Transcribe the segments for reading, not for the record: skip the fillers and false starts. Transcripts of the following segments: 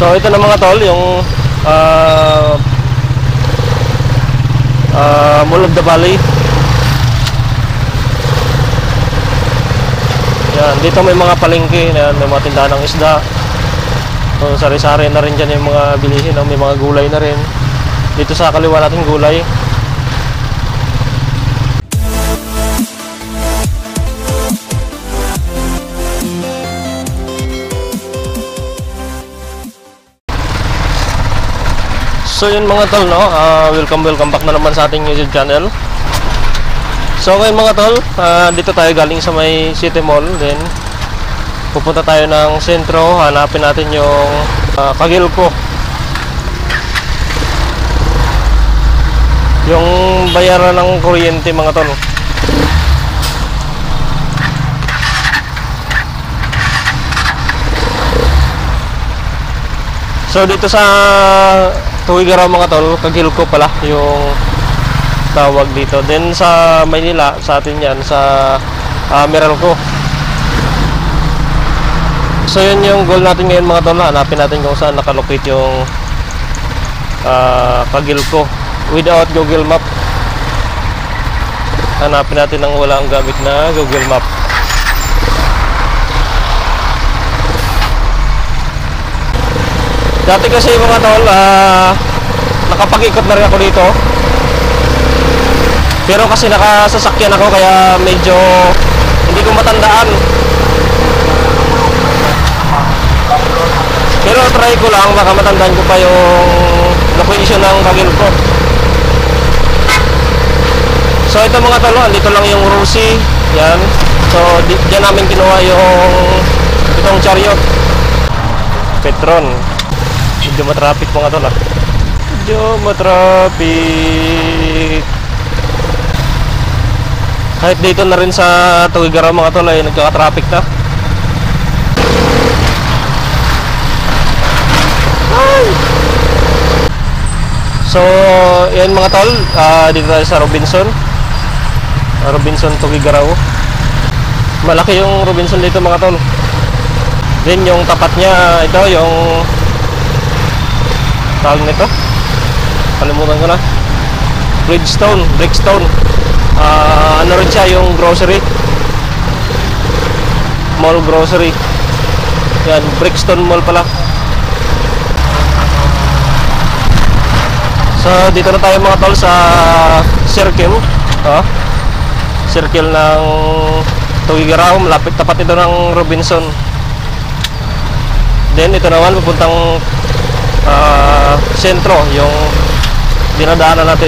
So ito na mga tol, yung Mall of the Valley. Yan, dito may mga palengke, yan, may mga tindahan ng isda. So sari-sari na rin dyan yung mga bilihin, may mga gulay na rin. Dito sa kaliwa natin gulay. So yun mga tol, no? Welcome back na naman sa ating YouTube channel. So ngayon mga tol, dito tayo galing sa may City Mall. Then pupunta tayo ng sentro, hanapin natin yung Kagilco, yung bayaran ng kuryente mga tol. So dito sa Tuwigaraw mga tol, Kagilco pala yung tawag dito. Then sa Maynila, sa atin yan, sa Meralco. So yun yung goal natin ngayon mga tol. Hanapin natin kung saan nakalocate yung Kagilco without Google Map. Hanapin natin nang wala ang gamit na Google Map. Dati kasi mga tol, nakapag-ikot na rin ako dito. Pero kasi nakasasakyan ako kaya medyo hindi ko matandaan. Pero try ko lang, baka matandaan ko pa yung location ng Kagilco. So ito mga tol, dito lang yung Rosie. Yan. So diyan namin kinuha yung itong chariot. Petron. Medyo matraffic mga tol, medyo matraffic. Kahit dito na rin sa Tuwigaraw mga tol ay nagkaka-traffic na. So yan mga tol, dito tayo sa Robinson Tuwigaraw. Malaki yung Robinson dito mga tol. Then yung tapat niya, ito yung tawag nito, kalimutan ko na, Bridgestone. Ano rin siya, yung grocery, mall grocery. Yan, Bridgestone Mall pala. So dito na tayo mga tol sa circle, circle ng Tuwigaraw. Malapit, tapat ito ng Robinson. Then ito naman pupuntang sentro, yung dinadaanan natin.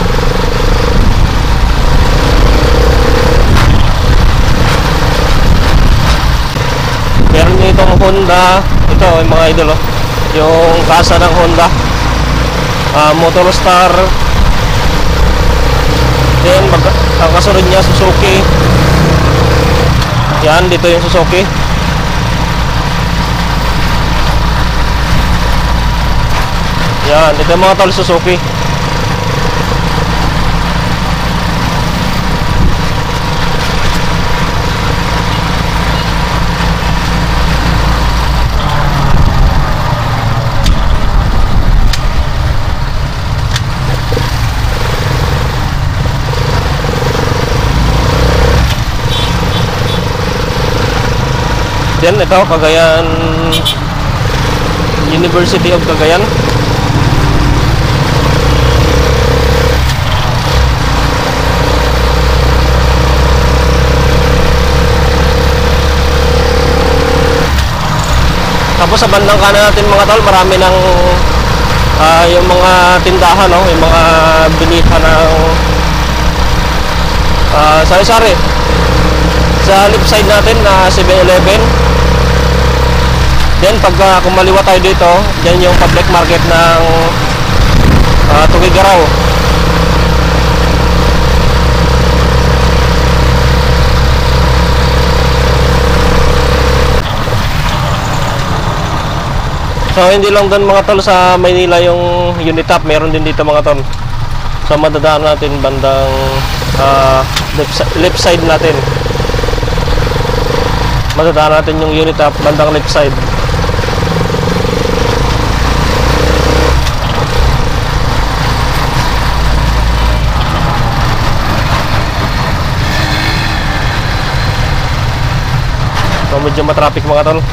Meron nyo itong Honda. Ito yung mga idol, yung kasa ng Honda, Motorstar. Then ang kasunod niya Suzuki. Yan, dito yung Suzuki. Yan, ito mga tol, Suzuki. Then ito, Cagayan, University of Cagayan. Tapos sa bandang kanan natin mga tol, marami ng yung mga tindahan, yung mga bilihan ng sari-sari. Sa left side natin na 7-Eleven. Then pag kumaliwa tayo dito, yan yung public market ng Tuwigaraw. So hindi lang doon mga tol sa Maynila yung Unitap, meron din dito mga tol. So madadaan natin bandang left side natin. Madadaan natin yung Unitap bandang left side. medyo matraffic mga tol.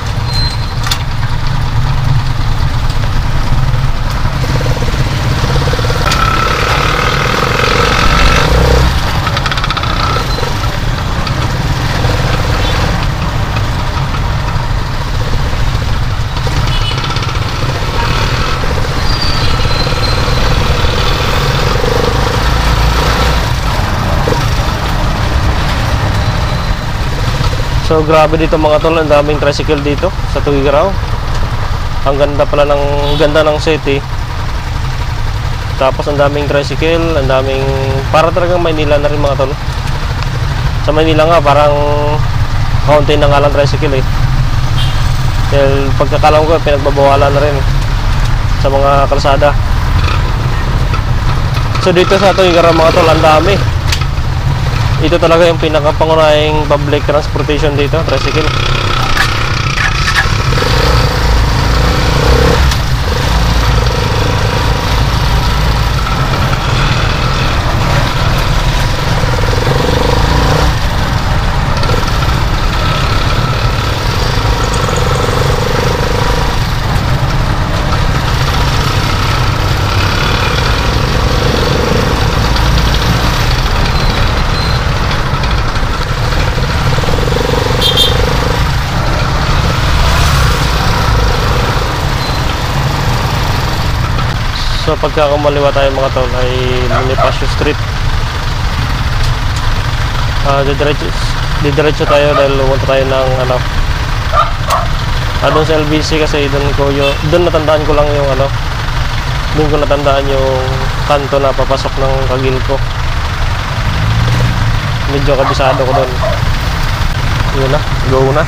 So grabe dito mga tol, ang daming tricycle dito sa Tuguegarao. Ang ganda pala ng city. Tapos ang daming tricycle, ang daming, para talagang Maynila na rin mga tol. Sa Maynila nga parang kaunti na nga lang tricycle eh. Dahil pagkakalam ko pinagbabawalan na rin sa mga kalsada. So dito sa Tuguegarao mga tol, ang dami. Ito talaga yung pinakapangunahing public transportation dito, tricycle. So pagka kumaliwa tayo mga tol ay Bonifacio Street. Didiretso tayo dahil pumunta tayo ng doon sa LBC kasi doon natandaan ko lang yung doon ko natandaan yung kanto na papasok ng Kagilco. Medyo kabisado ko doon. Yun na, go na.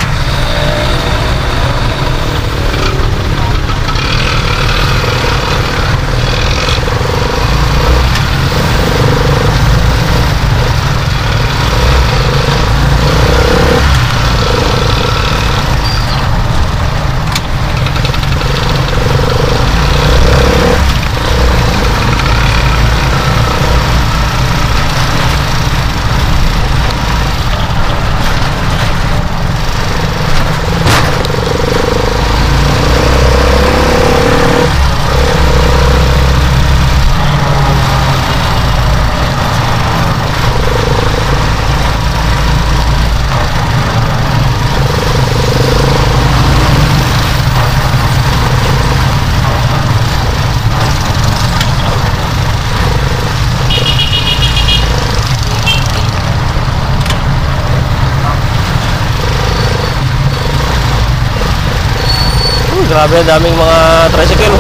Grabe, daming mga tricycle.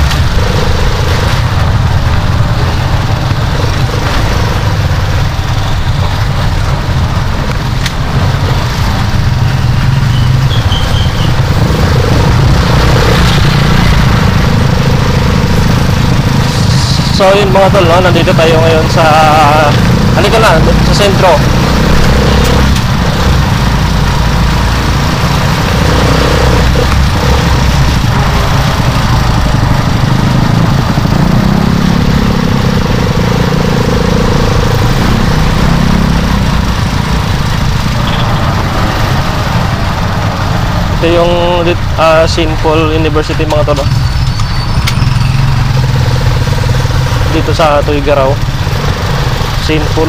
So yun mga tol, no? Nandito tayo ngayon sa halika na, sa sentro. Ito yung St. Paul University mga tol. Dito sa Tuguegarao, St. Paul.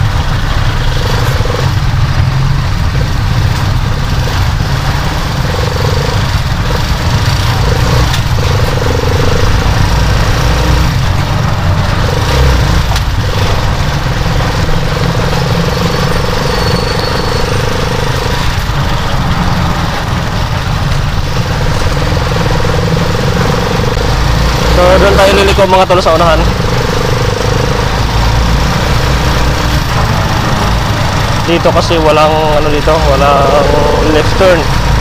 So doon tayo liliko mga tol sa unahan. Dito kasi walang dito, walang left turn.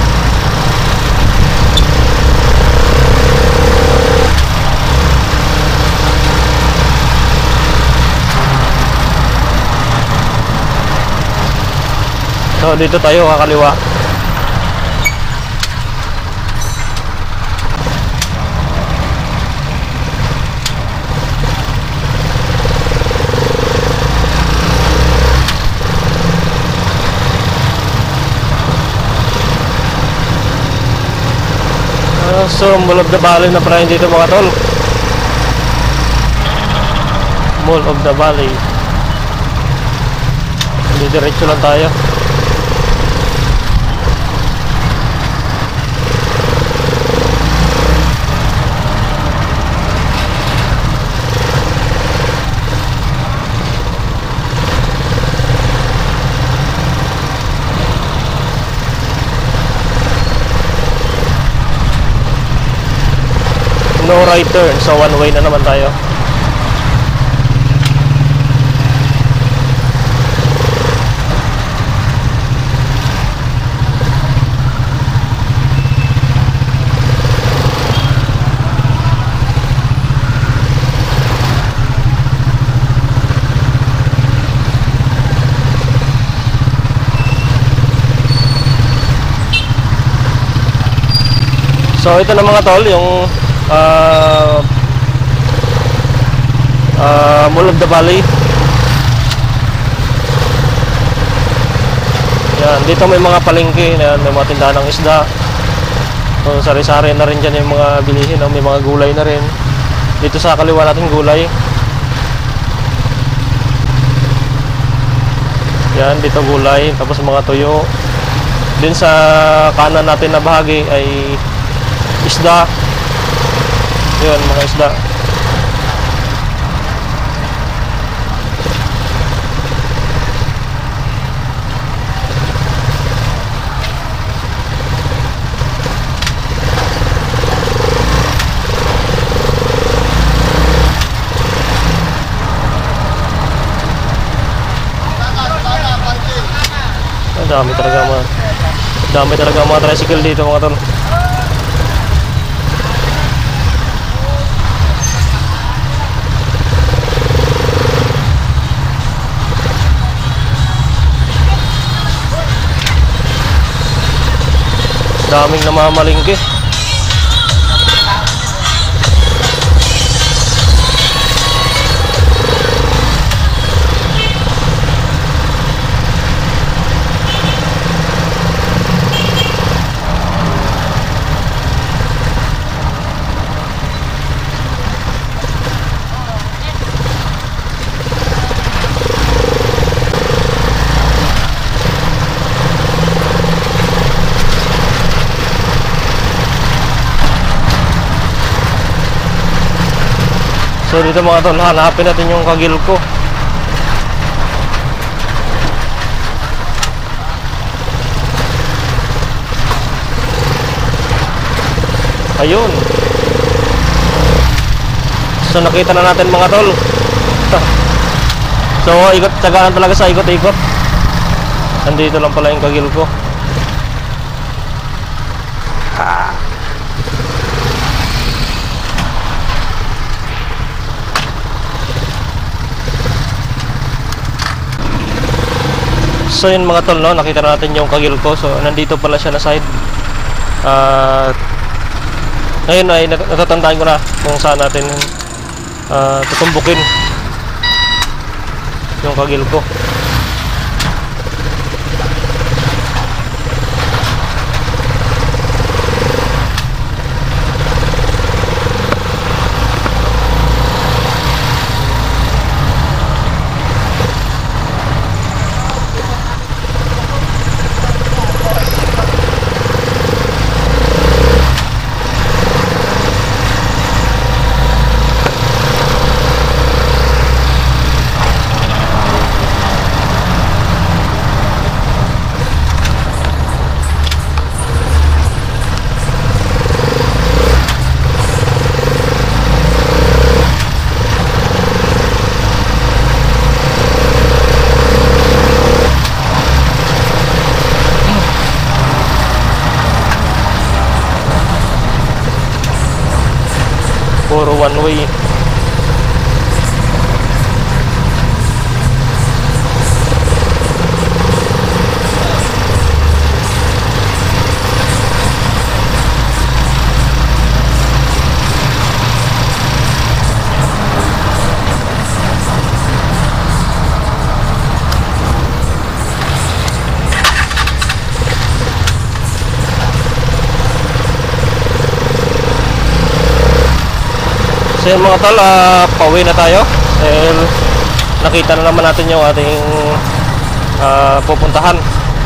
So dito tayo kakaliwa. So Mall of the Valley na pala dito mga tol. Mall of the Valley. Hindi, diretso lang tayo. No right turn, so one way na naman tayo. So ito na mga tol, yung Mall of the Valley. Yan, dito may mga palengke, yan, may mga tindahan ng isda. So, sari-sari na rin dyan yung mga bilihin, no? May mga gulay na rin. Dito sa kaliwa natin gulay. Yan, dito gulay, tapos mga tuyo. Din sa kanan natin na bahagi ay isda. Yun, mga isda. Dami talaga mga tricycle dito mga tol. Daming namamalingki. So dito mga tol, hanapin natin yung Kagilco. Ayun. So nakita na natin mga tol. So ikot, tsagaan talaga sa ikot-ikot. Nandito lang pala yung Kagilco. So yun mga tol, no? Nakita natin yung Kagilco. So nandito pala siya na side. Ngayon ay natatandaan ko na kung saan natin tutumbukin yung Kagilco. Puro one way. So yun mga tol, pauwi na tayo dahil nakita na naman natin yung ating pupuntahan.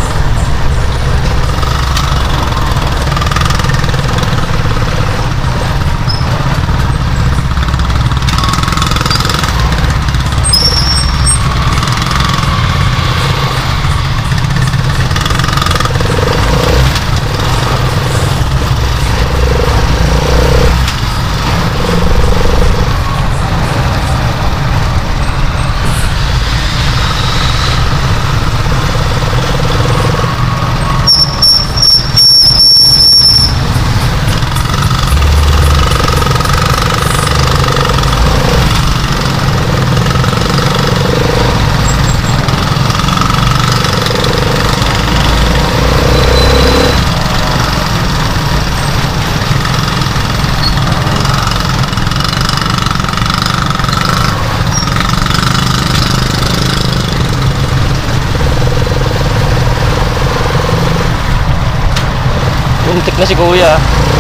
Muntik na si kuya.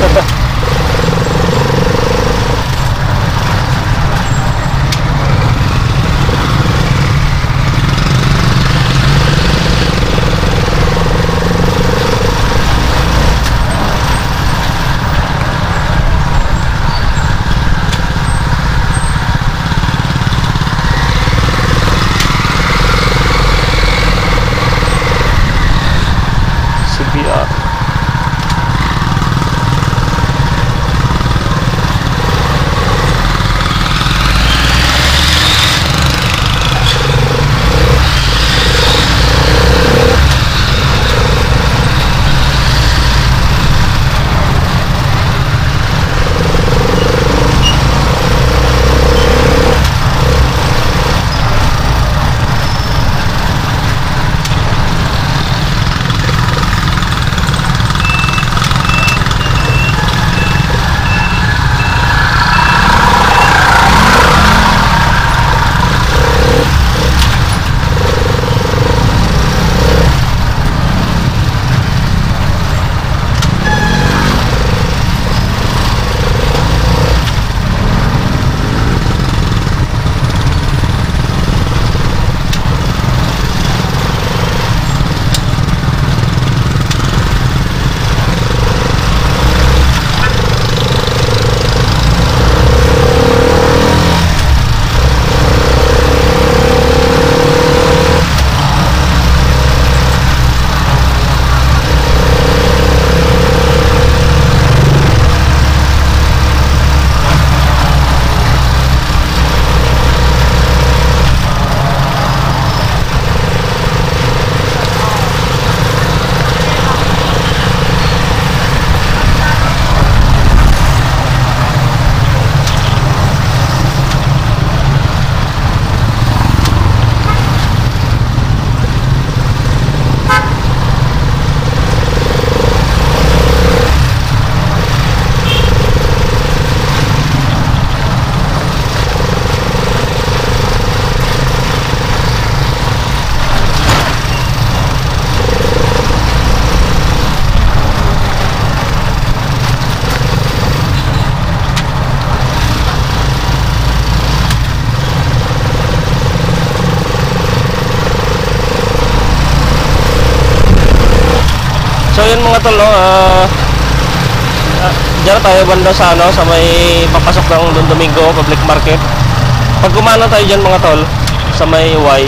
CBR. So yun mga tol, diyan tayo banda sa sa may papasok ng Don Domingo Public Market. Pag kumana tayo diyan mga tol sa may Y,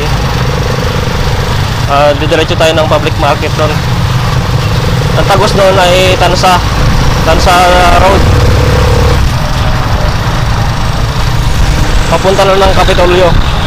didiretso tayo ng Public Market doon. Ang tagos doon ay Tansa Road. Papunta lang ng Kapitolyo.